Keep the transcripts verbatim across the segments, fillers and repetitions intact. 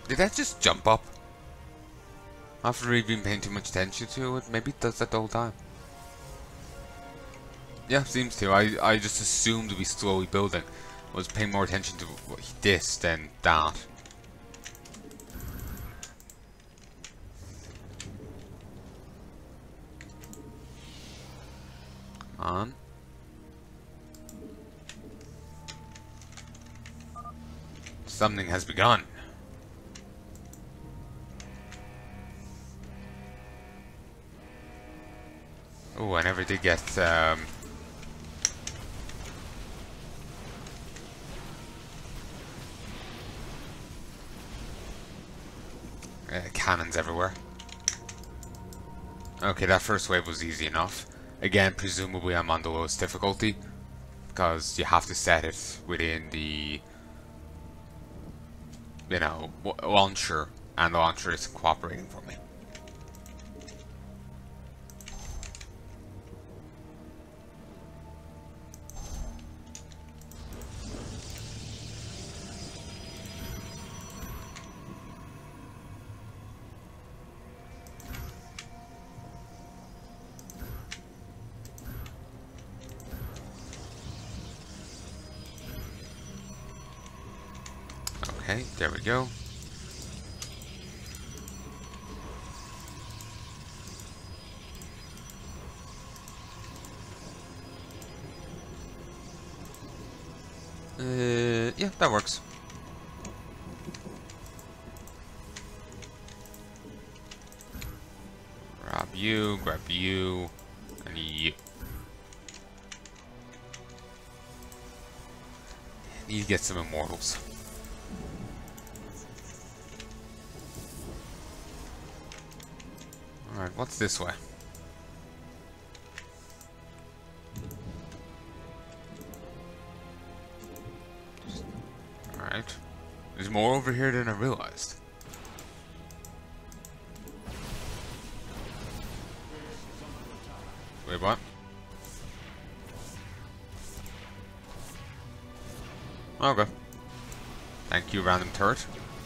Did that just jump up? After really been paying too much attention to it, maybe it does that the whole time. Yeah, seems to. I, I just assumed we slowly building. I was paying more attention to this than that. Come on. Something has begun. Oh, I never did get um uh, cannons everywhere. Okay, that first wave was easy enough. Again, presumably I'm on the lowest difficulty because you have to set it within the, you know, launcher, and the launcher isn't cooperating for me. Okay, there we go. Uh, yeah, that works. Grab you, grab you, and you. Need to get some immortals. Alright, what's this way? Alright. There's more over here than I realized. Wait, what? Okay. Thank you, random turret.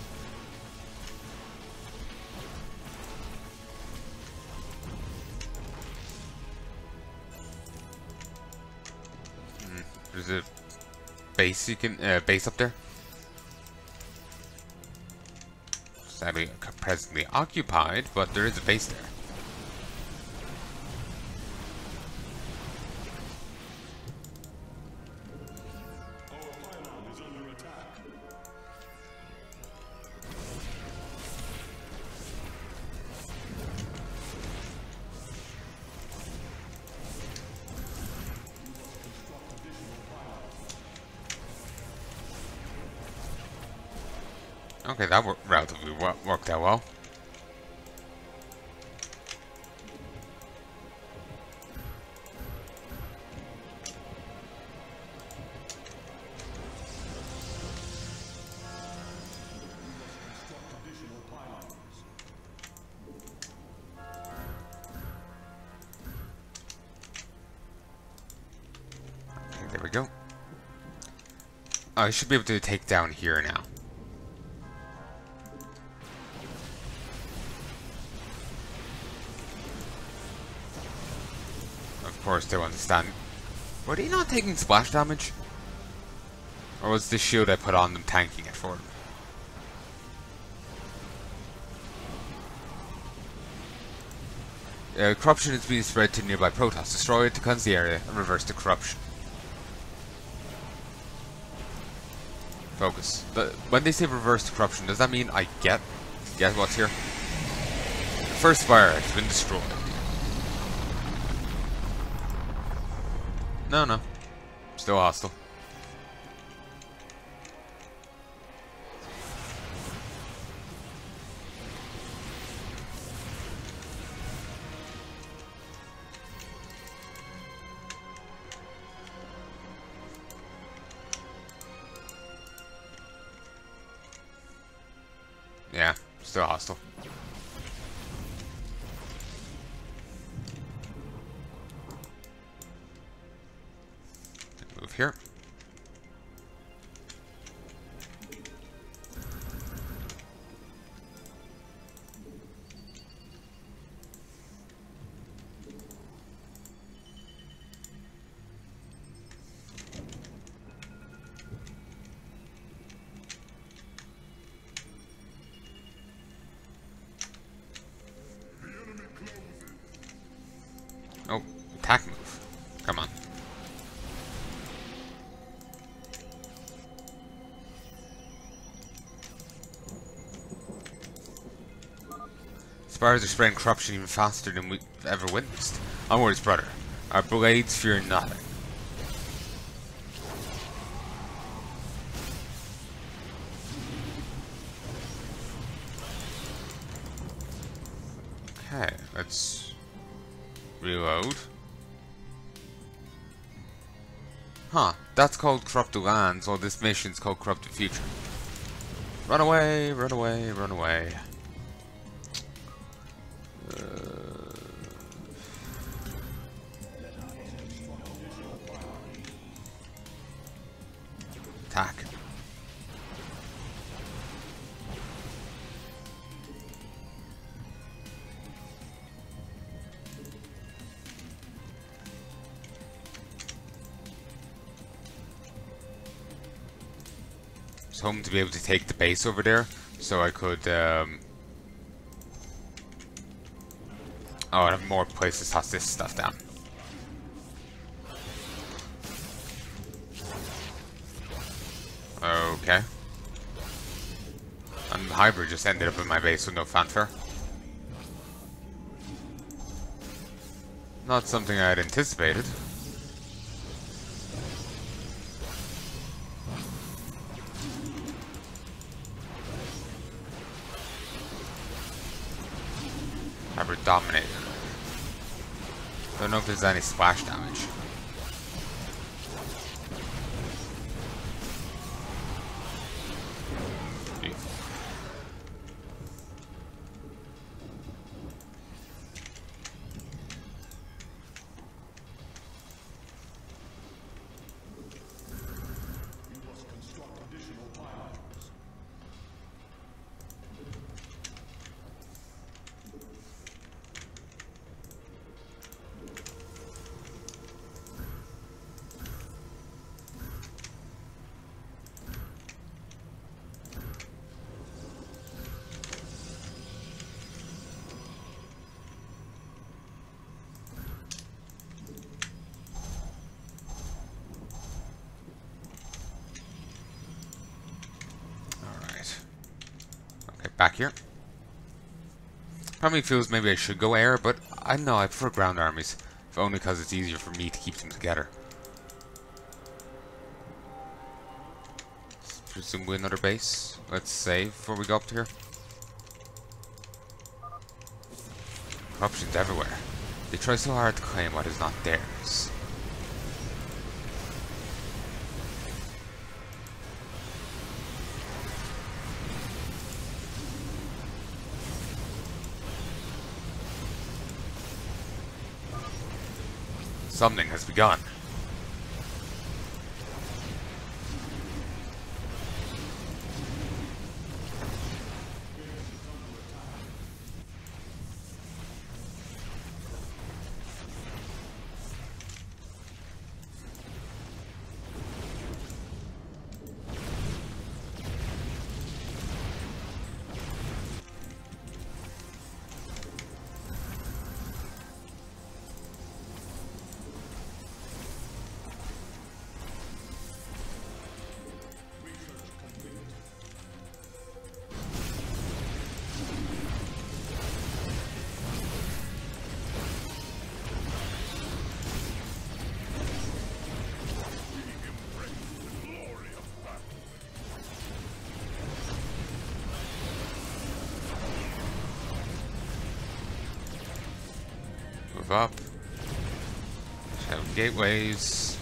There's a base you can uh, base up there. Sadly, presently occupied, but there is a base there. Okay, that worked relatively well, worked out well. Okay, there we go. I should be able to take down here now. Of course, they understand. Were they not taking splash damage? Or was the shield I put on them tanking it for them? Uh, corruption is being spread to nearby Protoss. Destroy it to cleanse the area and reverse the corruption. Focus. But when they say reverse the corruption, does that mean I get get what's here? The first fire has been destroyed. No, no. Still hostile. Yeah, still hostile. Move here. Spires are spreading corruption even faster than we've ever witnessed. Onwards, brother. Our blades fear nothing. Okay, let's reload. Huh, that's called Corrupted Lands, while this mission's called Corrupted Future. Run away, run away, run away. Uh, attack. I was hoping to be able to take the base over there, so I could, um... oh, I have more places to toss this stuff down. Okay. And the hybrid just ended up in my base with no fanfare. Not something I had anticipated. Hybrid dominated. Don't know if there's any splash damage. Back here. Probably feels maybe I should go air, but I know I prefer ground armies, if only because it's easier for me to keep them together. Presumably another base. Let's save before we go up to here. Corruption's everywhere. They try so hard to claim what is not theirs. Something has begun. Move up. Have gateways.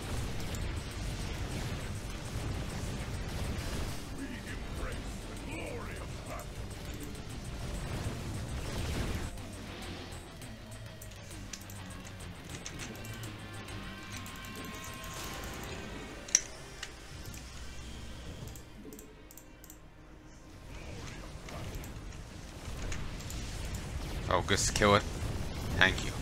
Oh, just kill it. Thank you.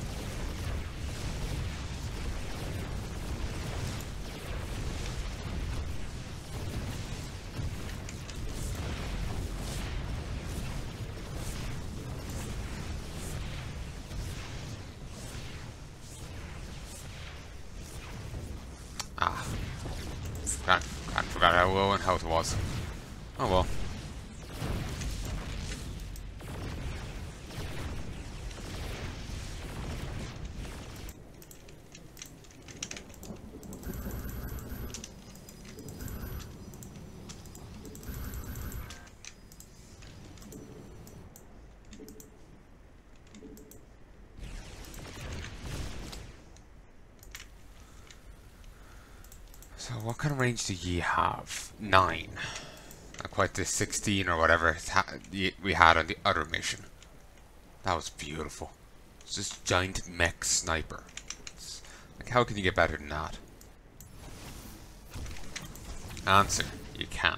Ah. I forgot how low and health was. Oh well. So what kind of range do ye have? Nine. Not quite the sixteen or whatever it ha we had on the other mission. That was beautiful. It's this giant mech sniper. It's, like, how can you get better than that? Answer: you can't.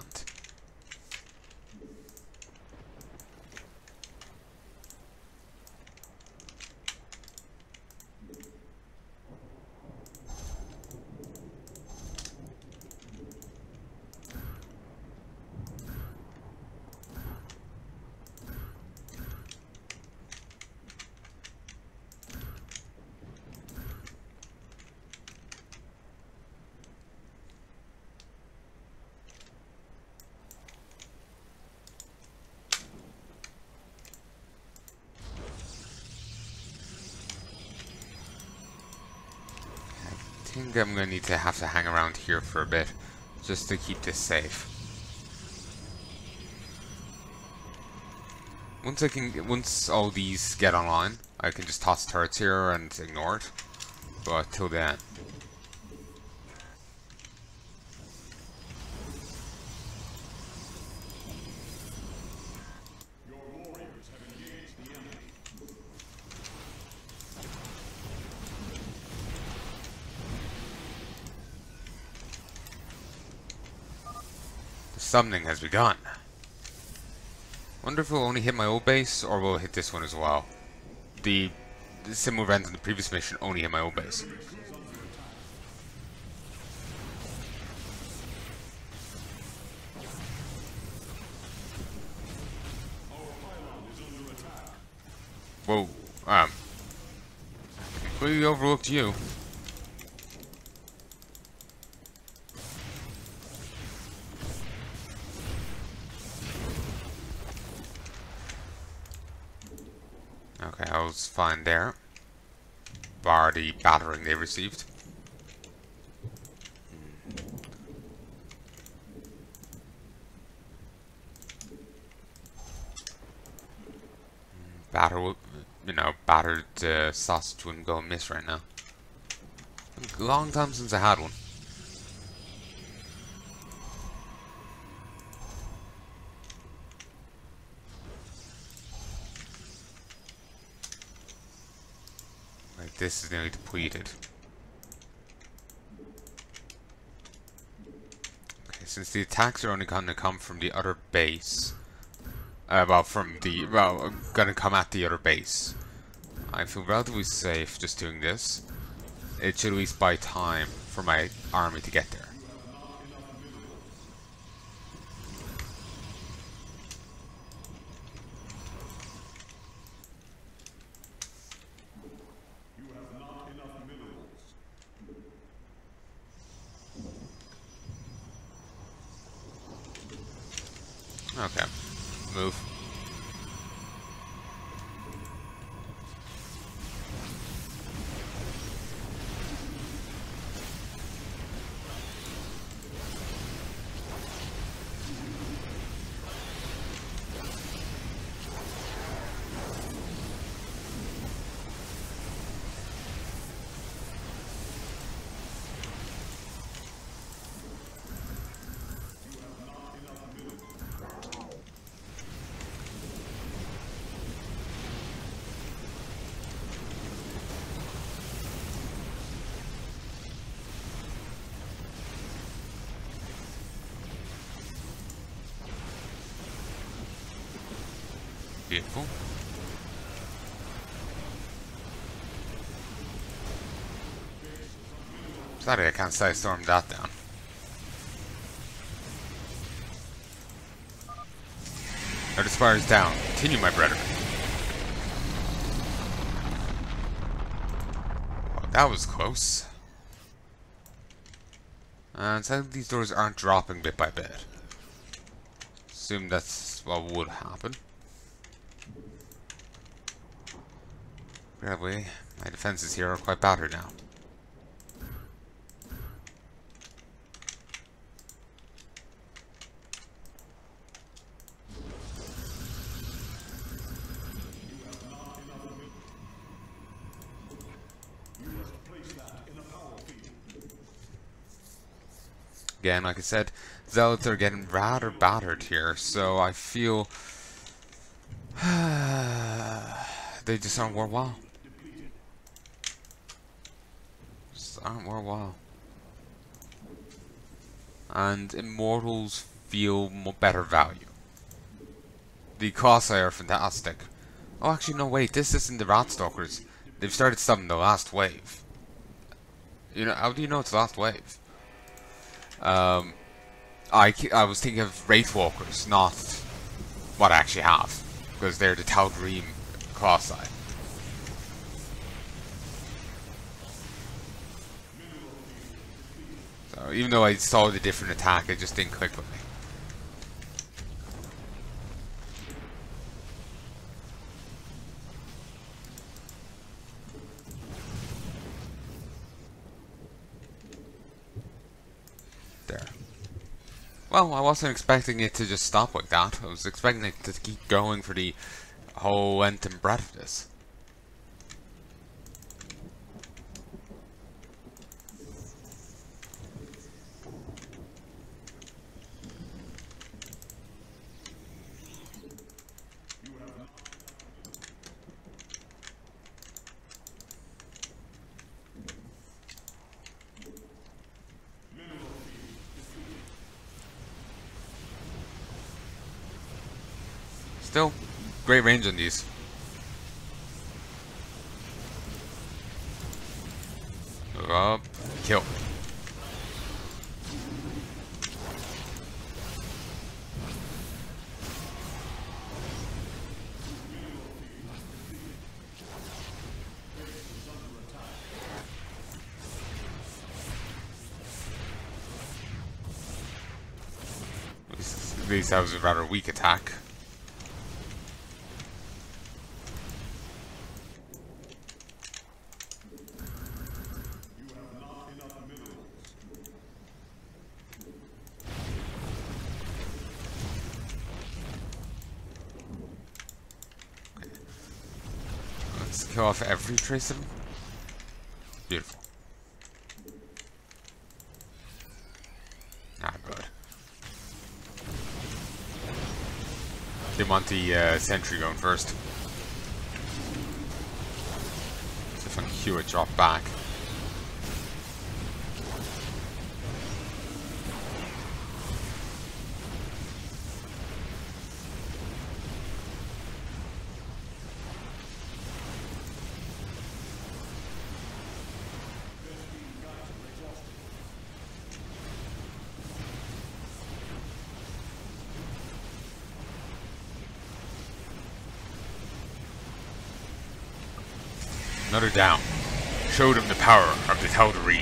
I think I'm gonna need to have to hang around here for a bit, just to keep this safe. Once I can, once all these get online, I can just toss turrets here and ignore it. But till then, the summoning has begun. Wonder if we'll only hit my old base, or will it hit this one as well. The, the similar event in the previous mission only hit my old base. Whoa, um, we overlooked you. Okay, I was fine there. Bar the battering they received. Batter, you know, battered uh, sausage wouldn't go amiss right now. A long time since I had one. Right, this is nearly depleted. Okay, since the attacks are only going to come from the other base. Uh, well, from the, well, gonna come at the other base. I feel relatively safe just doing this. It should at least buy time for my army to get there. Okay, move. Beautiful. Sorry, I can't side storm that down. Our Spire is down. Continue, my brethren. Well, that was close. And sadly, these doors aren't dropping bit by bit. Assume that's what would happen. Probably, my defenses here are quite battered now. again, like I said, Zealots are getting rather battered here, so I feel they just aren't worthwhile. Just aren't worthwhile. And Immortals feel more better value. The Colossi are fantastic. Oh, actually, no, wait, this isn't the Ratstalkers. They've started stuffing the last wave. You know, how do you know it's the last wave? Um, I, I was thinking of Wraith Walkers, not what I actually have, because they're the Tal'darim Colossi. So even though I saw the different attack, it just didn't click with me. There. Well, I wasn't expecting it to just stop like that. I was expecting it to keep going for the whole length and breadth of this. Still, great range on these. Move up, kill. At least, at least that was a rather weak attack. Kill off every trace of them. Beautiful. Ah, good. Didn't want the uh, sentry going first. See if I can cue it, drop back. Another down. Showed him the power of the Tal'darim.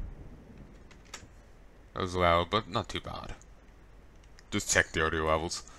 That was loud, but not too bad. Just check the audio levels.